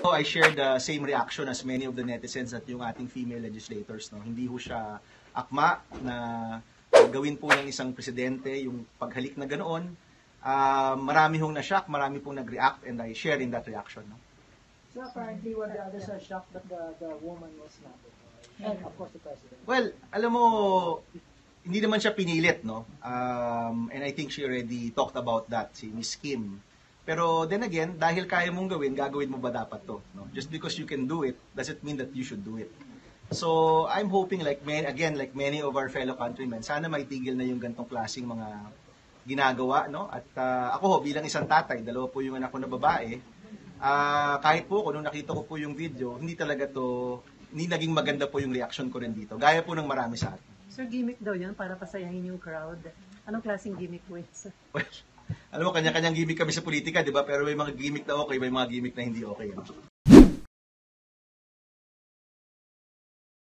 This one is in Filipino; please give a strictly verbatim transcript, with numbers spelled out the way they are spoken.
ako, I share the same reaction as many of the netizens at yung ating female legislators. No? Hindi ho siya akma na gawin po ng isang presidente yung paghalik na ganoon. Uh, marami hong na-shock, marami pong nag-react, and I share in that reaction. No? So apparently, what the others are shocked that the, the woman was not. And of course, the president. Well, alam mo, hindi naman siya pinilit, no? Um, and I think she already talked about that, si Miss Kim. Pero then again, dahil kaya mong gawin, gagawin mo ba dapat to? No? Just because you can do it, doesn't mean that you should do it. So, I'm hoping, like many, again, like many of our fellow countrymen, sana maitigil na yung gantong klaseng mga ginagawa, no? At uh, ako ho, bilang isang tatay, dalawa po yung anak ko na babae, uh, kahit po ko, nung nakita ko po yung video, hindi talaga to, hindi naging maganda po yung reaction ko rin dito. Gaya po ng marami sa atin. Sir, gimmick daw yun para pasayahin yung crowd. Anong klaseng gimmick po yun, sir? Well, alam mo, kanya-kanyang gimmick kami sa politika, di ba? Pero may mga gimmick na okay, may mga gimmick na hindi okay. No?